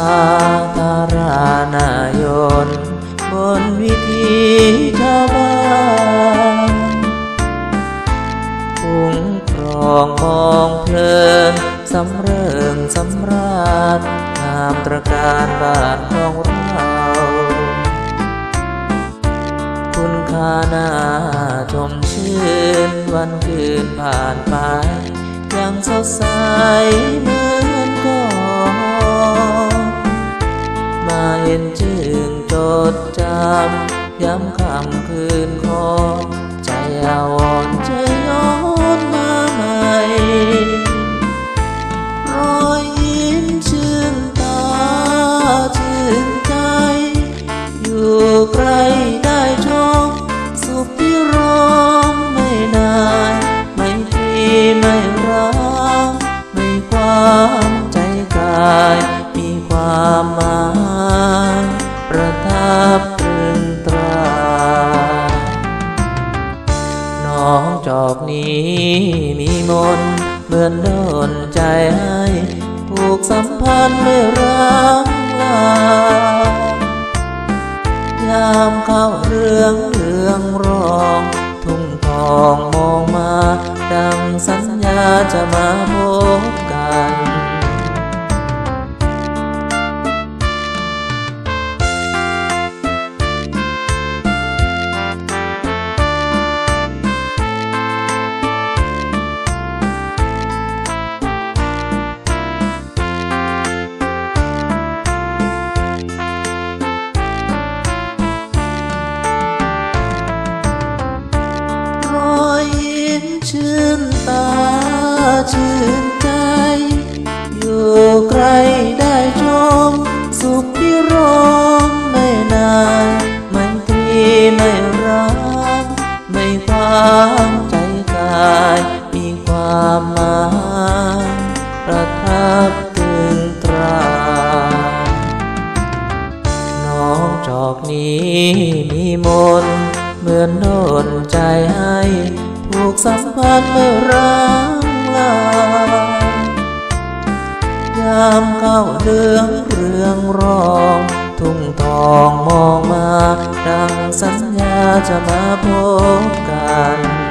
าตารานายนบนวิธีชาวบ้านคุ้มครองมองเพลินสำเริงสำราญงามตระการบ้านของเราคุณค่าน่าชมชื่นวันคืนผ่านไปยังสดใสเหมือนก่อนมาเห็นชื่นจดจำย้ำคำคืนคอนใจอาวรณ์จะย้อนมาใหม่รอยยิ้มชื่นตาชื่นใจอยู่ใกล้ได้ชมสุขที่ร้องไม่นานไม่ตรีไม่รักไม่ความใจกายมีความหมายประทับตรึงตราน้องจอกนี้มีมนต์เหมือนโดนใจให้ผูกสัมพันธ์ไม่ร้างลายามเข้าเรื่องรองทุ่งทองมองมาดังสัญญาจะมาพบกันชื่นตาชื่นใจอยู่ใกล้ได้ชมสุขที่ร้องไม่นานไม่ตรีไม่รักไม่ความใจกายมีความหมายประทับตรึงตราน้องจอกนี้มีมนต์เหมือนโดนใจให้ผูกสัมพันธ์ไม่ร้างลายามเข้าเรื่องรองทุ่งทองมองมาดังสัญญาจะมาพบกัน